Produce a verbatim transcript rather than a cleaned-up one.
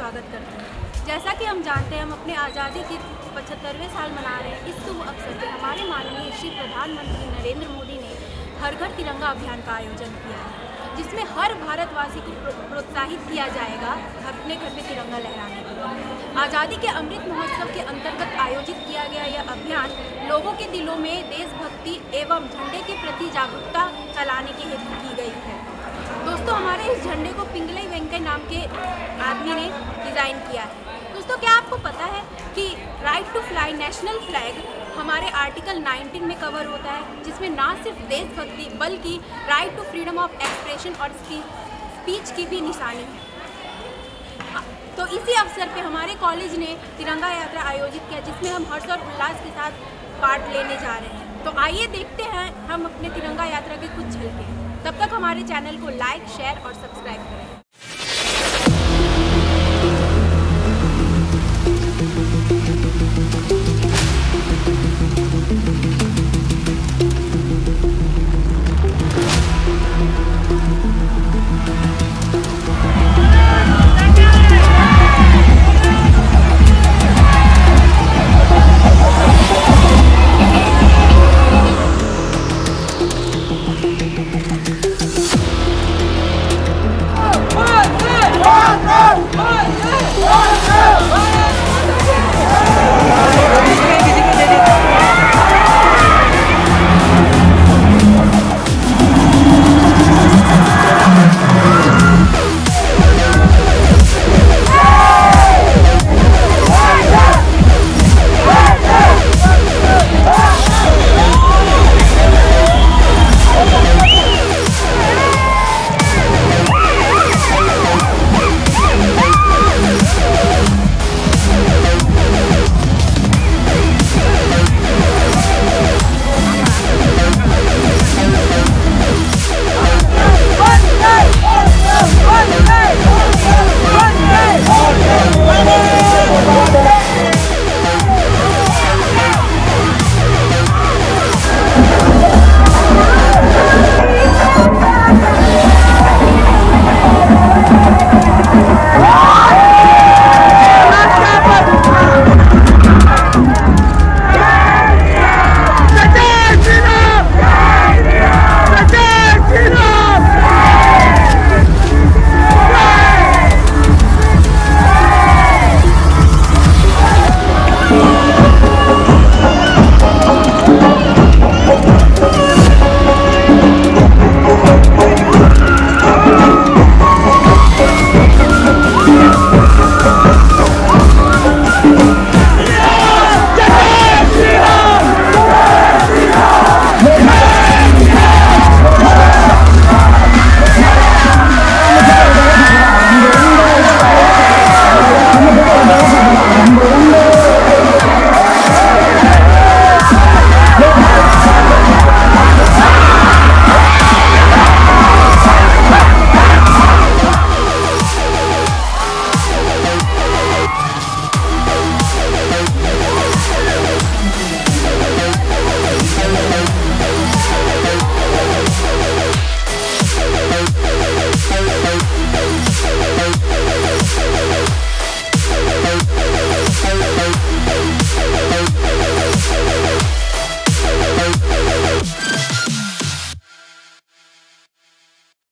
स्वागत करते हैं। जैसा कि हम जानते हैं, हम अपने आज़ादी के पचहत्तरवें साल मना रहे हैं। इस शुभ अवसर पर हमारे माननीय श्री प्रधानमंत्री नरेंद्र मोदी ने हर घर तिरंगा अभियान का आयोजन किया है, जिसमें हर भारतवासी को प्रोत्साहित किया जाएगा अपने घर में तिरंगा लहराने के लिए। आज़ादी के अमृत महोत्सव के अंतर्गत आयोजित किया गया यह अभियान लोगों के दिलों में देशभक्ति एवं झंडे के प्रति जागरूकता फैलाने के हेतु की गई है। दोस्तों, हमारे इस झंडे को पिंगलई वेंकय नाम के आदमी ने डिज़ाइन किया है। दोस्तों, क्या आपको पता है कि right to fly national flag हमारे आर्टिकल नाइनटीन में कवर होता है, जिसमें ना सिर्फ देशभक्ति बल्कि right to freedom of expression और स्पीच की भी निशानी है। तो इसी अवसर पे हमारे कॉलेज ने तिरंगा यात्रा आयोजित किया, जिसमें हम हर्ष और उल्लास के साथ पार्ट लेने जा रहे हैं। तो आइए देखते हैं हम अपने तिरंगा यात्रा के कुछ झलके। तब तक हमारे चैनल को लाइक, शेयर और सब्सक्राइब करें।